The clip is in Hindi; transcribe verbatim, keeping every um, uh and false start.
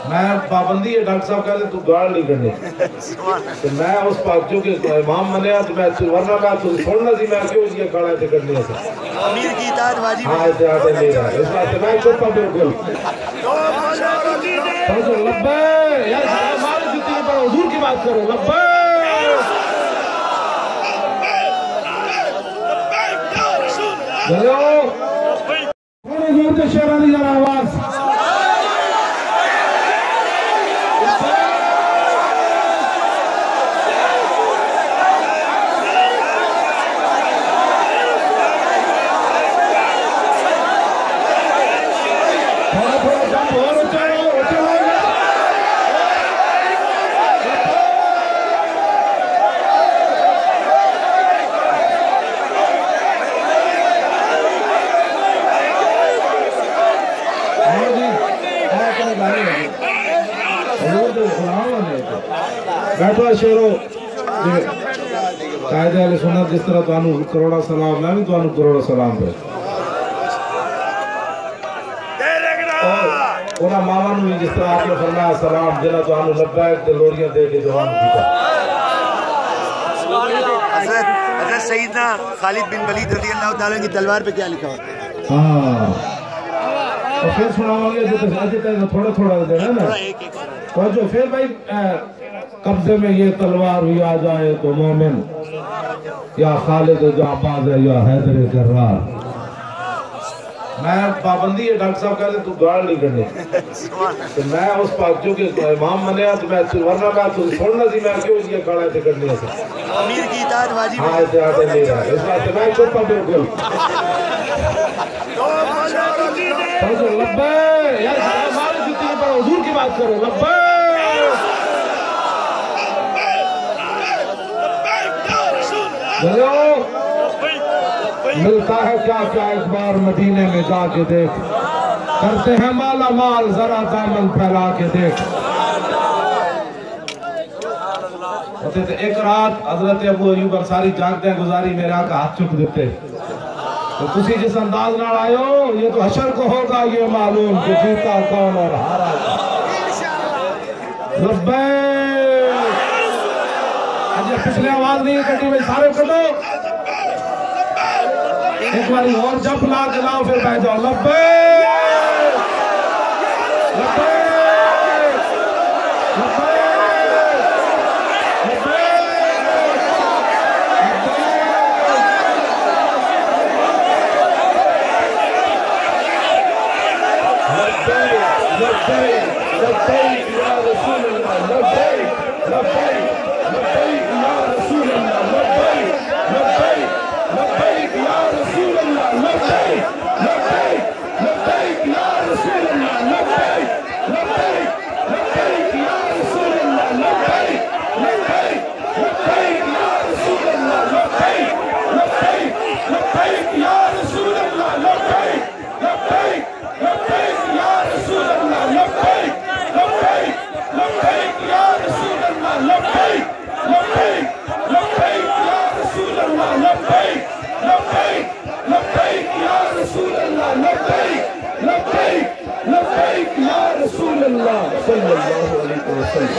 मैं पाबंदी है डॉक्टर साहब कहते तू गाल नहीं करनी तो मैं उस पाकियों के इमाम मनिया तो मैं वरना मैं तो छोड़ना सी मैं क्यों ये गाला ते करनी है अमीर की इताअत वाजिब है। हां इताअत नहीं है इस बात से मैं चुप हूं बिल्कुल। तो लब्बे यार मार जुती पर हुजूर की बात करो लब्बे चलो थोड़ी जोर से शेरा दी जरा आवाज बैठो शेरो कायदे वाले सुन्नत जिस तरह तुहानू करोड़ा सलाम मैं भी तुहानू करोड़ा सलाम दे और मावा नू जिस तरह आपने फरमाया सलाम जिन्हें तुहानू लब्बैक ते लोरियां दे के जवान कीता। हज़रत हज़रत सैयदना खालिद बिन वलीद रज़ी अल्लाह तआला की तलवार पे क्या लिखा होता है? हां और फिर सुनाओगे जो तो थोड़ा थोड़ा देना ना और जो फिर भाई कब्जे में ये तलवार भी आ जाए तो मोमिन या खालिद जाबाज है या हैदर कर्रार। मैं पाबंदी है डॉक्टर साहब कहते तू गाल नहीं करनी तो मैं उस पाकियों के इमाम मनिया तो मैं वरना मैं तो छोड़ना सी मैं क्यों ये गाला ते करनी है अमीर की इताअत वाजिब है। हां इताअत नहीं है इस बात से मैं चुप हूं बिल्कुल। तो लब्बे यार मार जुती पर हुजूर की बात करो लब्बे मिलता है क्या क्या एक बार मदीने में जाके देख करते हैं माला माल जरा दामन फैला के देख। एक रात हजरत अबू अयूब अंसारी जागते गुजारी मेरे आका हाथ चुक देते तो तुसी जिस अंदाज नाल आयो ये तो हशर को होगा ये मालूम कि जीता कौन और हारा लब्बे पिछले आवाज नहीं कटी भाई सारे कटो एक बार और जब ला के लाओ फिर बैठ जाओ लब्बे लब्बे लब्बे लब्बे लब्बे या रसूल अल्लाह लब्बे लब्बे Yeah.